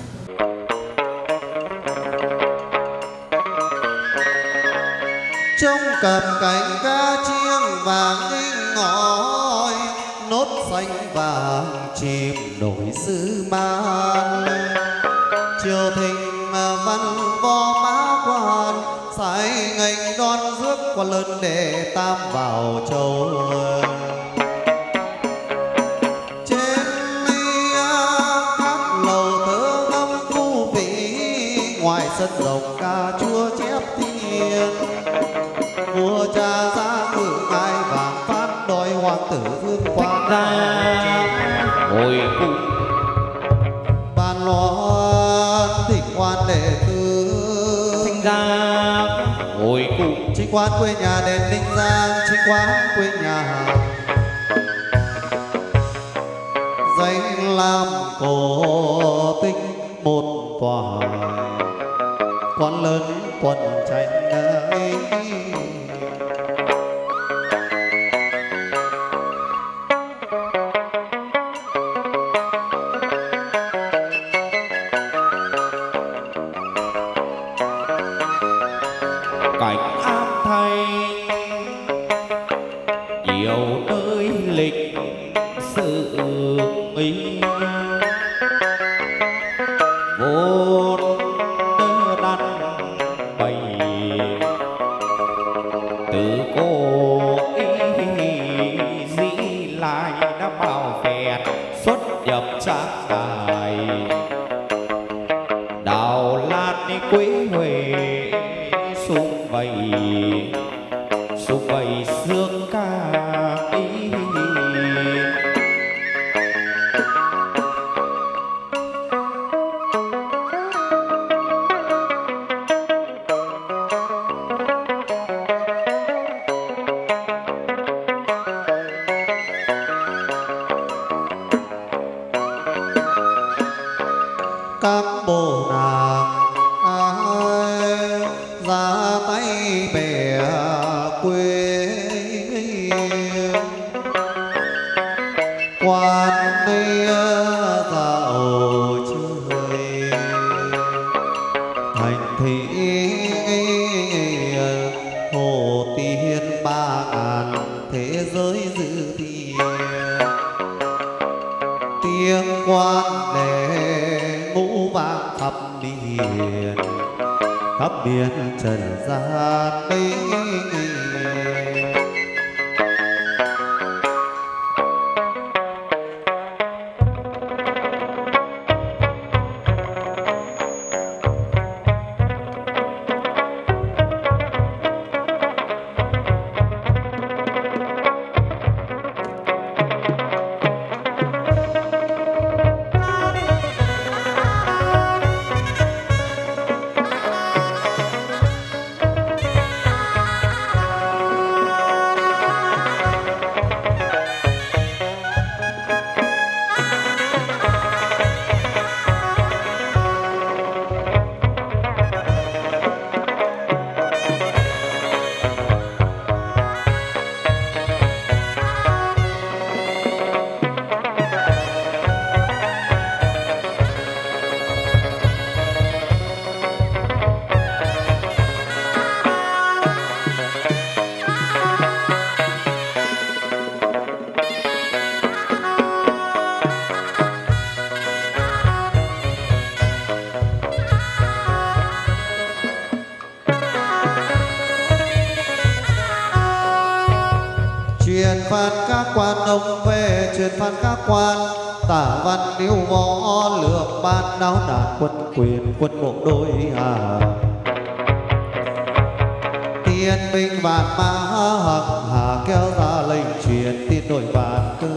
Trông cầm cánh cá chiêng vàng inh ngói, nốt xanh vàng chìm đổi xứ man. Triều thịnh văn võ bá quan, sai ngành đón rước qua lớn để tam vào châu. Trên ly các lầu thơ ngâm phu vĩ, ngoài sân rồng ca chúa chép thiên. Vua cha ra ngự ngai vàng phát, đòi hoàng tử vương quang ra ngồi cung ban loan thịnh quan đệ tử. Thanh ra ngồi cung Chính quan quê nhà đền Ninh Giang, chính quan quê nhà danh làm cổ tích một tòa, quan lớn quần tranh ấy. cảnh am thanh nhiều nơi lịch sự ý vô cổ dĩ lại đã bảo phẹt xuất nhập trang đài đào lan đi quế huệ sum vầy sum vầy sương ca ý. Các bộ nàng ai ra tay bẻ quê quan đi dạo chơi thành thị hồ tiên ba ngàn thế giới dư thiên tiếng quan lệ ngũ vang khắp miền khắp miền trần gian đây. Truyền phạt các quan ông về truyền phạt các quan tả văn điêu võ lược ban đáo đàn quân quyền quân bộ đôi hà tiên binh vạn mã hằng hà kéo ra lệnh truyền tin đội vạn cơ.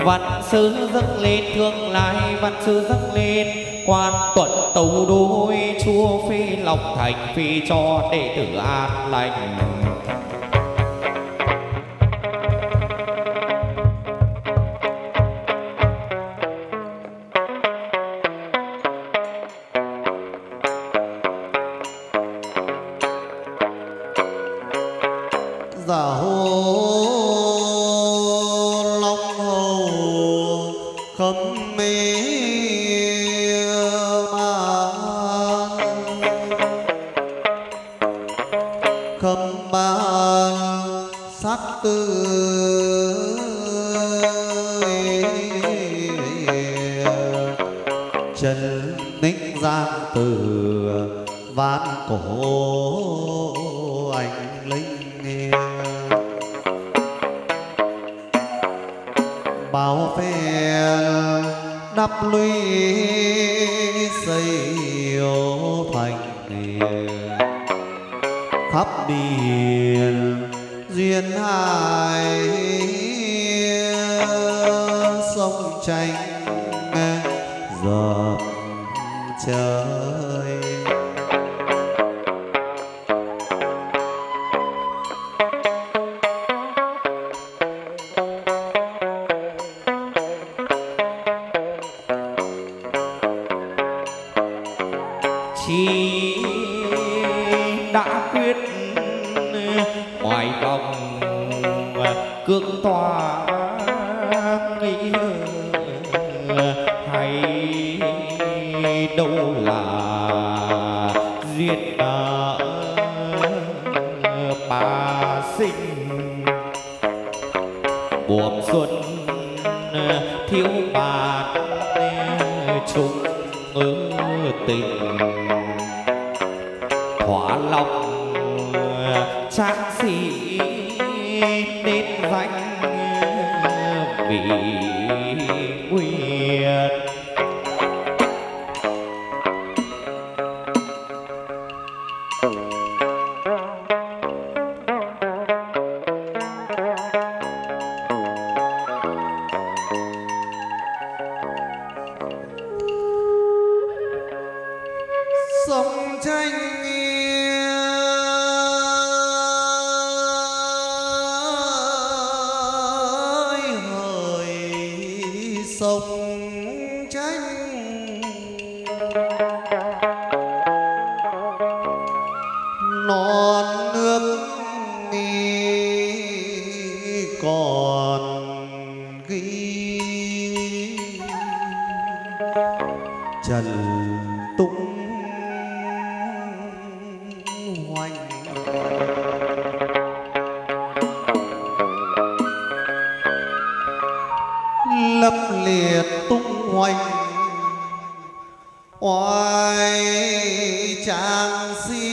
văn sư dâng lên thương lai văn sư dâng lên quan tuần tấu đối chúa phi lòng thành phi cho đệ tử an lành. Giả hô long hầu khâm mê ban khâm ban sát tư trần ninh giang từ ván cổ anh linh bao phe đắp lũy xây thành khắp miền duyên hải sông tranh dập trời. Chi đã quyết ngoài vòng cương tòa nghĩ hay đâu là duyên nợ bà sinh buồm xuân thiếu bạc chung tình thỏa lòng tráng sĩ nên danh vì nguyện. Sông tranh ơi hỡi sông tranh non nước còn ghi trần tung hoành lập liệt tung hoành oai tráng sĩ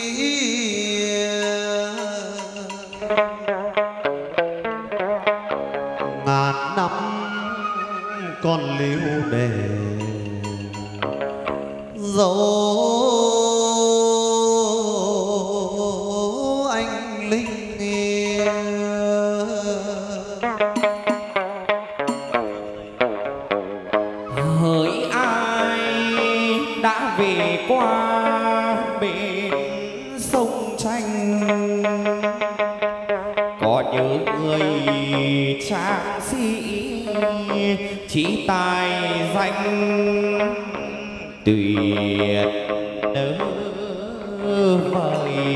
ngàn năm còn liêu đề dấu anh linh hỡi ai đã về qua bên sông tranh có nhớ người tráng sĩ chỉ tài danh tuyệt nỡ vời.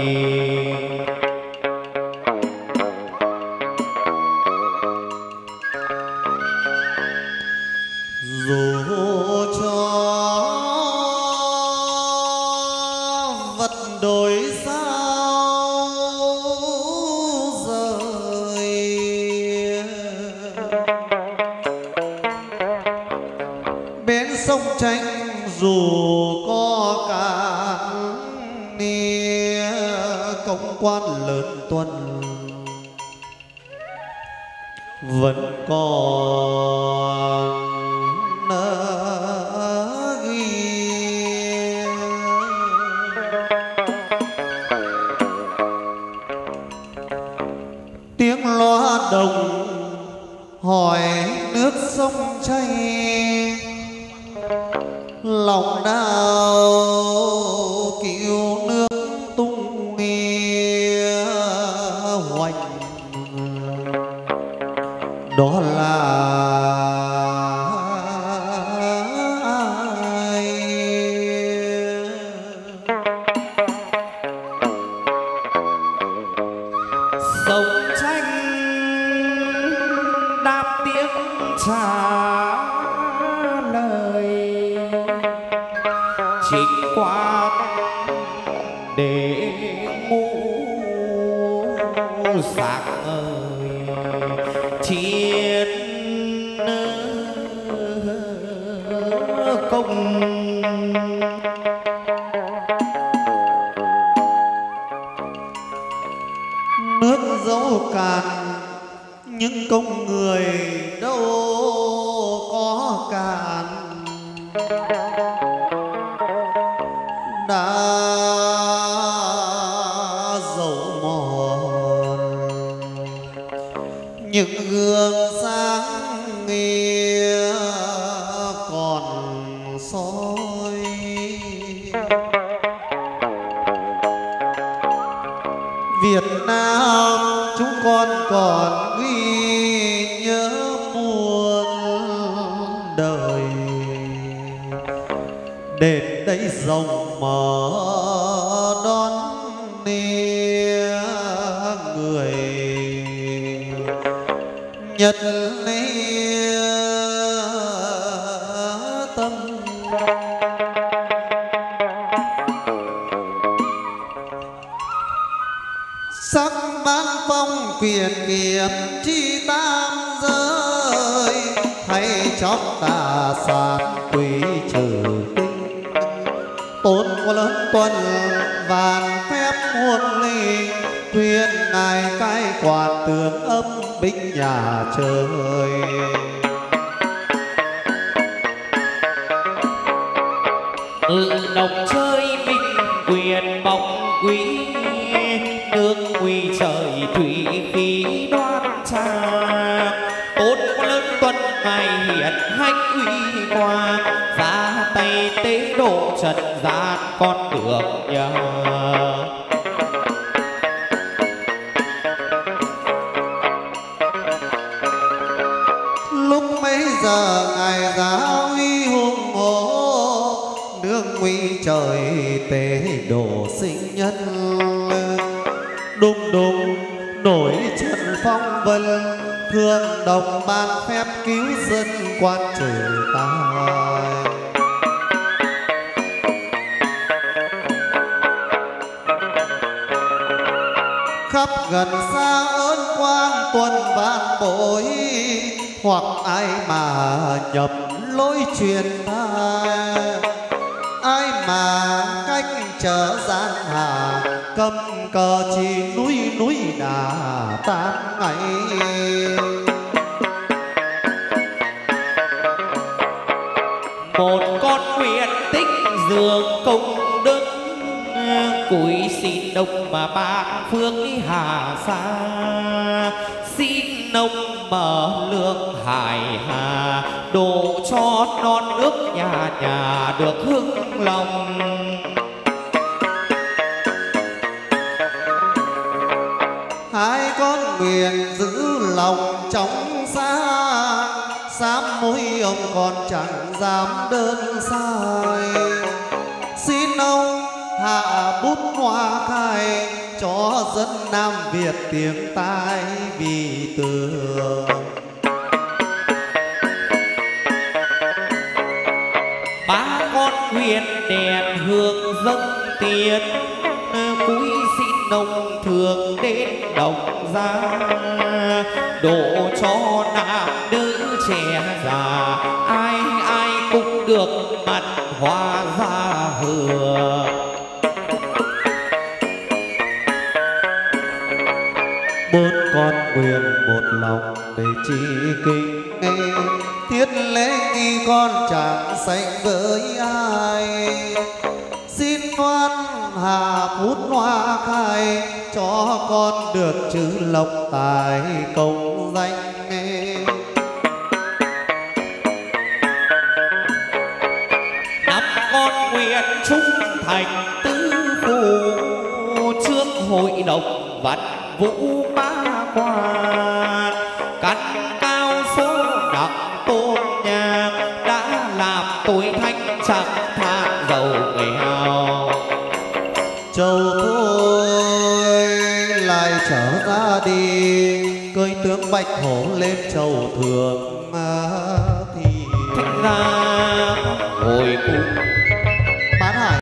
Dù cho vật đổi sao rời bến sông tranh dù có cạn ni công quan lớn tuần vẫn còn ghi tiếng loa đồng hỏi nước sông chảy lòng đau cứu nước tung nghĩa hoành, đó là ai? sông tranh đáp tiếng trả lời chính quan để ngũ sáng ơi chiến công. Nước dẫu cạn những công người đâu có cạn, đã dẫu mòn những gương sáng nghĩa còn soi. Việt Nam chúng con còn ghi nhớ muôn đời, đến đây rộng mở đón nia người nhật nia tâm. Sắc ban phong quyền kiệm chi tam giới, hay chót tà sản quý trừ tinh. Tôn có lớn tuần vạn phép muôn ly, khuyên ngài cai quản tường âm binh nhà trời. tự đồng chơi binh quyền bóng quý, nước quy trời thủy khí đoan trang. Tôn có lớn tuần ngày hiển hách uy quang, ra tay tế độ trần gian con được nhờ. Lúc mấy giờ ngài giáo uy hùng hổ, nước nguy trời tế độ sinh nhân. Đùng đùng nổi trận phong vân, thương đồng ban phép cứu dân quan trừ tai. Khắp gần xa ơn quan tuần vạn bội, hoặc ai mà nhập lối truyền tai. Ai mà cách trở gian hà, cầm cờ chỉ núi núi đà tan ngày. Một con nguyện tích dường công đức, cúi xin ông mà ban phương hà xa. Xin ông mở lượng hải hà, đổ cho non nước nhà nhà được hưng lòng. Hai con nguyện giữ lòng trong xa, sám mối ông còn chẳng dám đơn sai. Xin ông hạ bút hoa khai, cho dân Nam Việt tiếng tai vì tường. Ba con nguyện đèn hương dâng tiền, cúi xin ông thường đến đồng gia. Độ cho nam nữ trẻ già, ai ai cũng được mặt hoa ra hừa. Bốn con nguyện một lòng để chi kính nghe, thiết lễ nghi con chẳng sánh với ai. Xin khoan hạ phút hoa khai, cho con được chữ lộc tài công danh nghe. bạch tứ phủ trước hội đồng văn vũ ba quan căn cao số nặng tôn nhang đã làm tôi thanh chẳng than giàu nghèo. Châu thôi lại trở ra đi cơi tướng bạch hổ lên châu thường thì thành ra hồi cung